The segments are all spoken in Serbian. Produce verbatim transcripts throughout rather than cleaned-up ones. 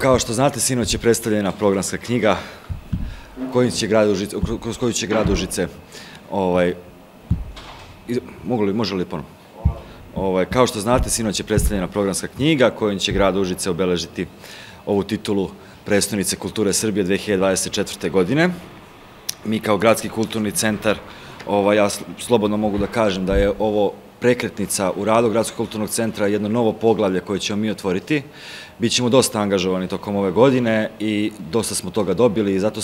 Kao što znate, sinoć je predstavljena programska knjiga kroz koju će grad Užice, može li ponovno? Kao što znate, sinoć je predstavljena programska knjiga kojom će grad Užice obeležiti ovu titulu prestonice kulture Srbije dve hiljade dvadeset četvrte. godine. Mi kao gradski kulturni centar, ja slobodno mogu da kažem da je ovo prekretnica u radu Gradskog kulturnog centra, jedno novo poglavlje koje ćemo mi otvoriti. Bićemo dosta angažovani tokom ove godine i dosta smo toga dobili i zato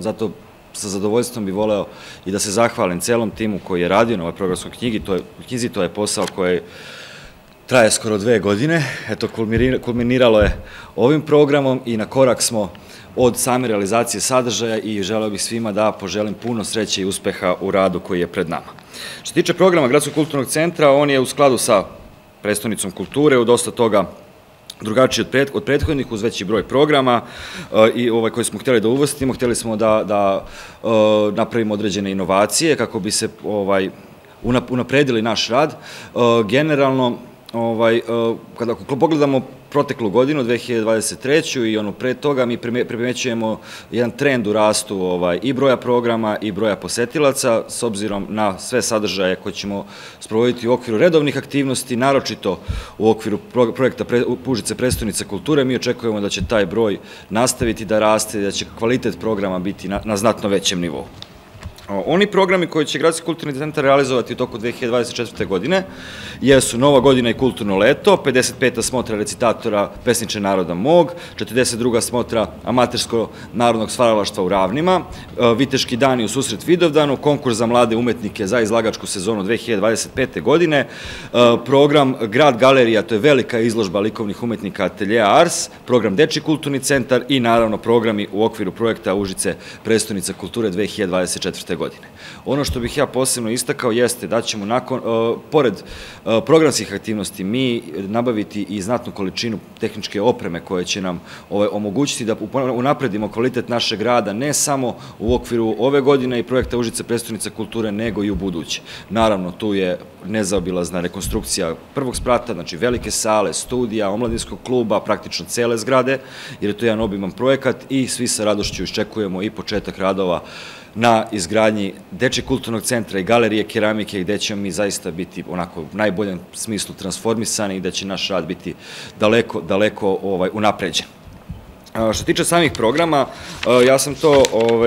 sa zadovoljstvom bih voleo i da se zahvalim celom timu koji je radio na ovoj programskoj knjizi. To je posao koji traje skoro dve godine. Eto, kulminiralo je ovim programom i na korak smo od same realizacije sadržaja i želeo bih svima da poželim puno sreće i uspeha u radu koji je pred nama. Što se tiče programa Gradskog kulturnog centra, on je u skladu sa prestonicom kulture, u dosta toga drugačiji od prethodnih, uz veći broj programa koji smo htjeli da uvostimo. Htjeli smo da napravimo određene inovacije kako bi se unapredili naš rad. Generalno, kada pogledamo proteklu godinu, dve hiljade dvadeset treću. i ono pre toga, mi primećujemo jedan trend u rastu i broja programa i broja posetilaca, s obzirom na sve sadržaje koje ćemo sprovoditi u okviru redovnih aktivnosti, naročito u okviru projekta Užice prestonice kulture. Mi očekujemo da će taj broj nastaviti da raste i da će kvalitet programa biti na znatno većem nivou. Oni programi koji će Gradski kulturni centar realizovati u toku dve hiljade dvadeset četvrte. godine jesu Nova godina i kulturno leto, pedeset peta smotra recitatora Pesniče naroda mog, četrdeset druga smotra amatersko-narodnog stvaralaštva u Ravnima, Viteški dani u susret Vidovdanu, konkurs za mlade umetnike za izlagačku sezonu dve hiljade dvadeset pete. godine, program Grad galerija, to je velika izložba likovnih umetnika Ateljeja Ars, program Dečiji kulturni centar i naravno programi u okviru projekta Užice prestonica kulture dve hiljade dvadeset četvrte. godine. Ono što bih ja posebno istakao jeste da ćemo nakon, pored programskih aktivnosti, mi nabaviti i znatnu količinu tehničke opreme koje će nam omogućiti da unapredimo kvalitet našeg rada ne samo u okviru ove godine i projekta Užice prestonica kulture, nego i u buduće. Naravno, tu je nezaobilazna rekonstrukcija prvog sprata, znači velike sale, studija, omladinskog kluba, praktično cele zgrade, jer je to jedan obiman projekat i svi sa radošću iščekujemo i početak radova na izgradnji Dečijeg kulturnog centra i galerije keramike, gde ćemo mi zaista biti onako u najboljem smislu transformisani i da će naš rad biti daleko, daleko unapređen. Što se tiče samih programa, ja sam to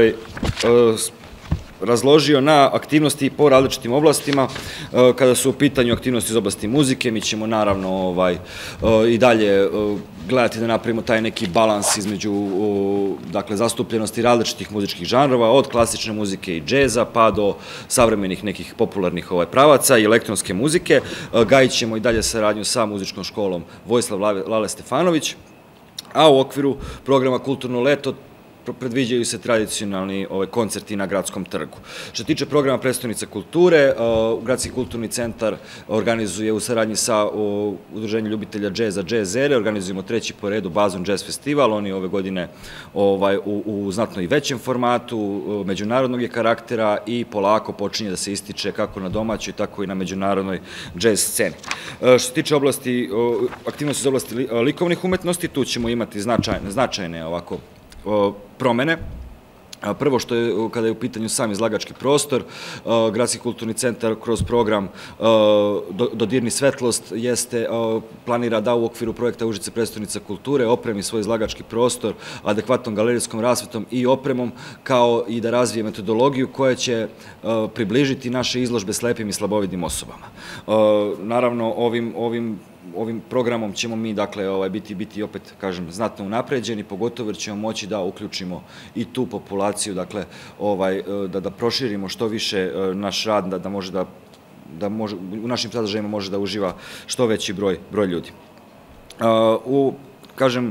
razložio na aktivnosti po različitim oblastima. Kada su u pitanju aktivnosti iz oblasti muzike, mi ćemo naravno i dalje gledati da napravimo taj neki balans između zastupljenosti različitih muzičkih žanrova, od klasične muzike i džeza pa do savremenih nekih popularnih pravaca i elektronske muzike. Gajit ćemo i dalje saradnju sa muzičkom školom Vojislav Lale Stefanović, a u okviru programa Kulturno leto predviđaju se tradicionalni koncerti na Gradskom trgu. Što se tiče programa Prestonica kulture, Gradski kulturni centar organizuje u saradnji sa Udruženjem ljubitelja džeza Džez Ere, organizujemo treći po redu Bazon džez festival. On je ove godine u znatno i većem formatu, međunarodnog je karaktera i polako počinje da se ističe kako na domaćoj, tako i na međunarodnoj džez sceni. Što se tiče aktivnosti iz oblasti likovnih umetnosti, tu ćemo imati značajne ovako promene. Prvo što je, kada je u pitanju sam izlagački prostor, Gradski kulturni centar kroz program Dodirni svetlost planira da u okviru projekta Užice prestonica kulture opremi svoj izlagački prostor adekvatnom galerijskom rasvetom i opremom, kao i da razvije metodologiju koja će približiti naše izložbe slepim i slabovidnim osobama. Naravno, ovim Ovim programom ćemo mi, dakle, biti, opet, kažem, znatno unapređeni, pogotovo jer ćemo moći da uključimo i tu populaciju, dakle, da proširimo što više naš rad, da može da, u našim sadržajima može da uživa što veći broj ljudi. U, kažem,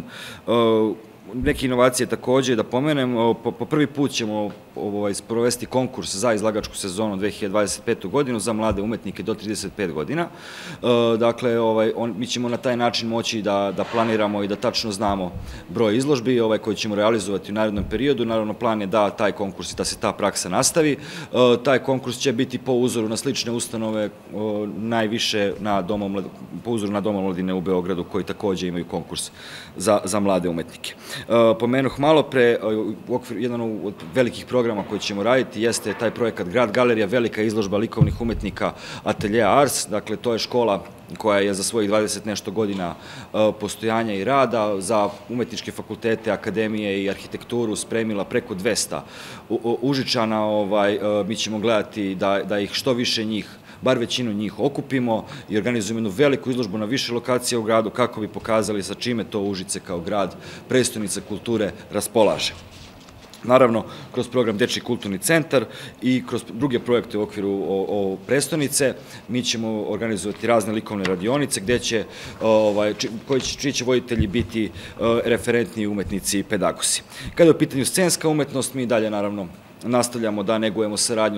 neke inovacije takođe da pomenem, po prvi put ćemo sprovesti konkurs za izlagačku sezonu dve hiljade dvadeset petu. godinu za mlade umetnike do trideset pet godina. Dakle, mi ćemo na taj način moći da planiramo i da tačno znamo broj izložbi koji ćemo realizovati u narednom periodu. Naravno, plan je da taj konkurs i da se ta praksa nastavi. Taj konkurs će biti po uzoru na slične ustanove, najviše po uzoru na Dom omladine u Beogradu, koji takođe imaju konkurs za mlade umetnike. pomenuh malo pre, u okviru jedan od velikih programa koji ćemo raditi jeste taj projekat Grad galerija, velika izložba likovnih umetnika Ateljea Ars, dakle to je škola koja je za svojih dvadeset nešto godina postojanja i rada za umetničke fakultete, akademije i arhitekturu spremila preko dvesta Užičana. Mi ćemo gledati da ih što više njih, bar većinu njih, okupimo i organizujemo jednu veliku izložbu na više lokacija u gradu kako bi pokazali sa čime to Užice kao grad, prestonica kulture, raspolaže. Naravno, kroz program Dečiji kulturni centar i kroz druge projekte u okviru prestonice mi ćemo organizovati razne likovne radionice gde će, čiji će voditelji biti referentni umetnici i pedagozi. Kada je u pitanju scenska umetnost, mi dalje naravno nastavljamo da negujemo saradnju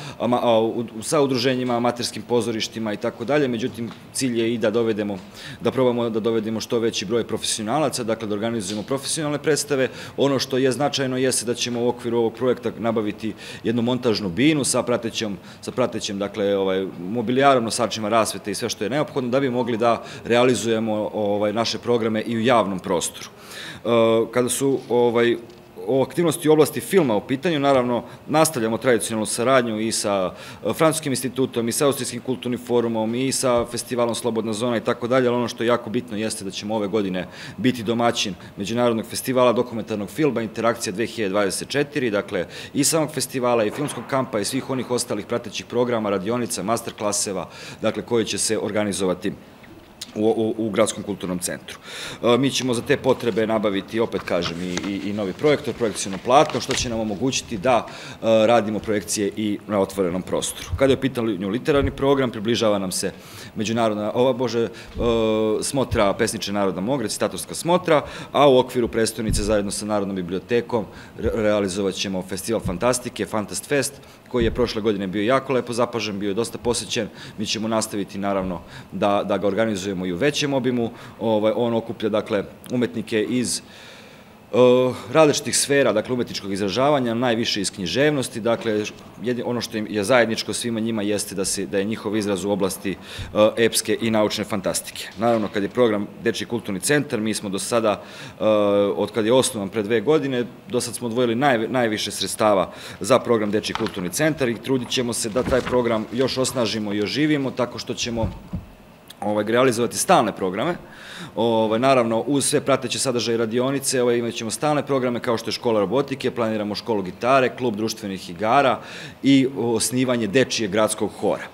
sa udruženjima, amaterskim pozorištima i tako dalje, međutim cilj je i da dovedemo, da probamo da dovedemo što veći broj profesionalaca, dakle da organizujemo profesionalne predstave. Ono što je značajno jeste da ćemo u okviru ovog projekta nabaviti jednu montažnu binu sa pratećem, sa pratećem, dakle, mobilijarom, nosačima rasvete i sve što je neophodno da bi mogli da realizujemo naše programe i u javnom prostoru. Kada su o aktivnosti u oblasti filma u pitanju, naravno, nastavljamo tradicionalnu saradnju i sa Francuskim institutom, i sa Austrijskim kulturnim forumom, i sa festivalom Slobodna zona i tako dalje, ali ono što je jako bitno jeste da ćemo ove godine biti domaćin Međunarodnog festivala dokumentarnog filma Interakcija dve hiljade dvadeset četiri, dakle, i samog festivala, i filmskog kampa, i svih onih ostalih pratećih programa, radionica, masterklaseva, dakle, koji će se organizovati u Gradskom kulturnom centru. Mi ćemo za te potrebe nabaviti, opet kažem, i novi projektor, projekcijno platno, što će nam omogućiti da radimo projekcije i na otvorenom prostoru. Kada je u pitanju literarni program, približava nam se međunarodna, ova bože, smotra Pesniče naroda mog, recitatorska smotra, a u okviru prestonice zajedno sa Narodnom bibliotekom realizovat ćemo festival fantastike, Fantast Fest, koji je prošle godine bio jako lepo zapažen, bio je dosta posećen. Mi ćemo nastaviti, naravno, da ga organizujemo i u većem obimu. On okuplja, dakle, umetnike iz različitih sfera, dakle, umetničkog izražavanja, najviše iz književnosti, dakle, ono što je zajedničko svima njima jeste da je njihov izraz u oblasti epske i naučne fantastike. Naravno, kad je program Dečiji kulturni centar, mi smo do sada, od kad je osnovan pre dve godine, do sad smo odvojili najviše sredstava za program Dečiji kulturni centar i trudit ćemo se da taj program još osnažimo i oživimo tako što ćemo realizovati stalne programe. Naravno, uz sve prateće sadržaje i radionice imat ćemo stalne programe kao što je škola robotike, planiramo školu gitare, klub društvenih igara i osnivanje dečije gradskog hora.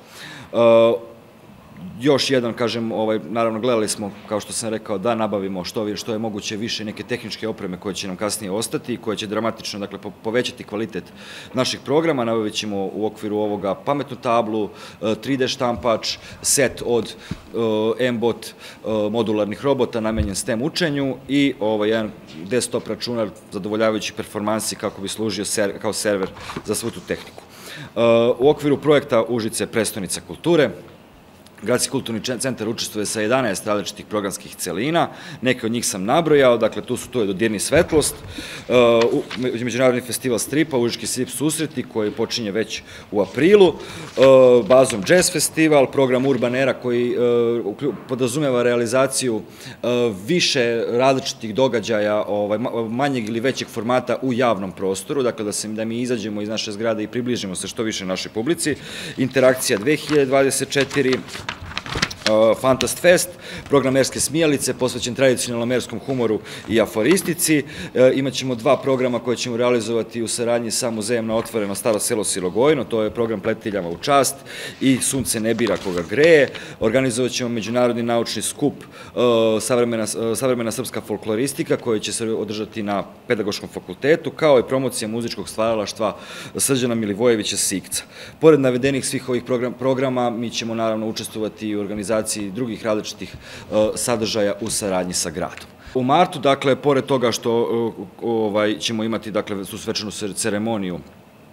Još jedan, kažem, naravno gledali smo, kao što sam rekao, da nabavimo što je moguće više neke tehničke opreme koje će nam kasnije ostati i koje će dramatično povećati kvalitet naših programa. Nabavit ćemo u okviru ovoga pametnu tablu, tri de štampač, set od M-bot modularnih robota namenjen STEM učenju i jedan desktop računar zadovoljavajući performansi kako bi služio kao server za svu tu tehniku. U okviru projekta Užice prestonica kulture, Gradski kulturni centar učestvuje sa jedanaest različitih programskih celina, neke od njih sam nabrojao, dakle tu su to je Dodirni svetlost, Međunarodni festival stripa, Užički strip susreti koji počinje već u aprilu, Bazom jazz festival, program Urban Era koji podrazumeva realizaciju više različitih događaja manjeg ili većeg formata u javnom prostoru, dakle da mi izađemo iz naše zgrade i približimo se što više našoj publici, Interakcija dve hiljade dvadeset četiri, Fantast Fest, program Merske smijalice, posvećen tradicionalnom merskom humoru i aforistici. Imaćemo dva programa koje ćemo realizovati u saradnji sa muzejem na otvoreno Staro selo Silogojno, to je program Pletiljama u čast i Sunce ne bira koga greje. Organizovat ćemo međunarodni naučni skup Savremena srpska folkloristika koji će se održati na Pedagoškom fakultetu, kao i promocija muzičkog stvaralaštva Srđana Milivojevića Sikca. Pored navedenih svih ovih programa, mi ćemo naravno učestvovati i u organizaciji drugih različitih sadržaja u saradnji sa gradom. U martu, dakle, pored toga što ćemo imati tu svečanu ceremoniju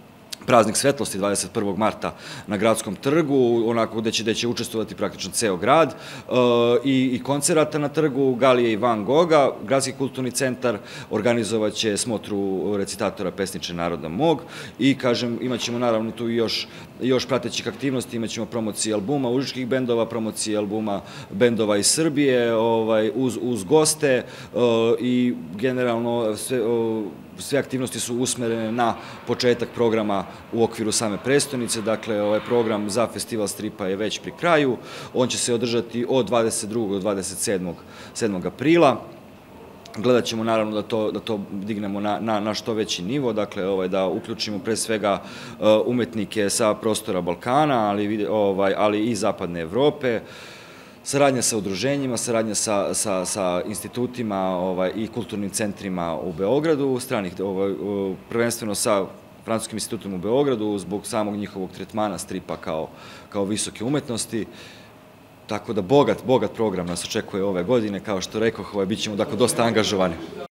praznik svetlosti dvadeset prvog marta na Gradskom trgu, onako gde će, gde će učestvovati praktično ceo grad, e, i, i koncerata na trgu, Galije i Van Goga. Gradski kulturni centar organizovaće smotru recitatora Pesniče naroda mog i, kažem, imaćemo naravno tu još, još pratećih aktivnosti, imaćemo promocije albuma užičkih bendova, promocije albuma bendova iz Srbije, ovaj, uz, uz goste, e, i generalno sve, o, sve aktivnosti su usmerene na početak programa u okviru same prestonice. Dakle, ovaj program za festival stripa je već pri kraju. On će se održati od dvadeset drugog do dvadeset sedmog aprila. Gledat ćemo naravno da to, da to dignemo na, na, na što veći nivo, dakle ovaj, da uključimo pre svega uh, umetnike sa prostora Balkana, ali, ovaj, ali i Zapadne Evrope, saradnja sa udruženjima, saradnja sa, sa, sa institutima ovaj, i kulturnim centrima u Beogradu, stranih, ovaj, prvenstveno sa Francuskim institutom u Beogradu, zbog samog njihovog tretmana stripa kao, kao visoke umetnosti. Tako da bogat, bogat program nas očekuje ove godine, kao što rekoh, ovaj, bit ćemo dakle, dosta angažovani.